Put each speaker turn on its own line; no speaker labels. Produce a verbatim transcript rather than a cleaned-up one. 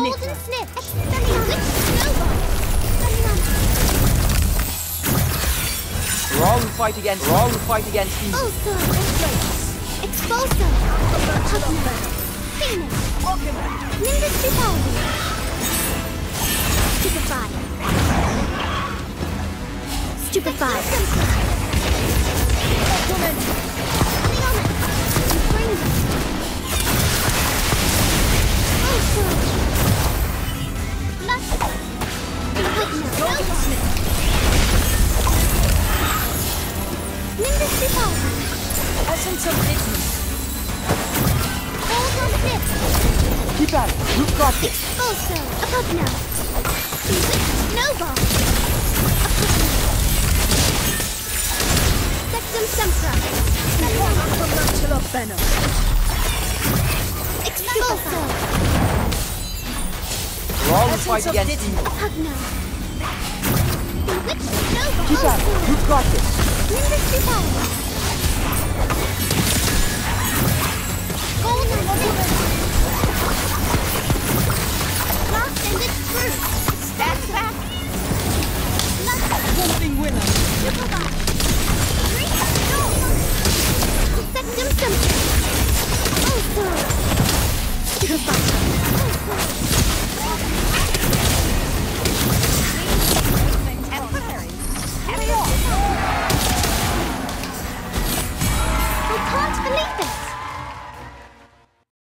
Golden snip. Sending snowball. Sending on.
Wrong fight against. Wrong fight against evil.
Also. Expulso. Hugna. Phoenix. Nimbus Vivaldi. Stupefy. Stupefy. Nimbus Vivaldi.
Essence of Disney.
Golden snip.
Keep at it. You've got this.
Also, a Pugna. Snowball. A Pugna. Sectum Sempra.
Tarantula Venom.
Expulso.
Wrong
Essence
fight
of
against
Disney.
evil.
Pugna. Bewitched Snowball.
Keep at it. You've got this.
Nimbus Vivaldi. Golden snip. Lost and its fruit. Stand back.
Wolfing winner.
Superbot. Three. Go. Sectum Sempra. Also. Superbot. I can't believe this!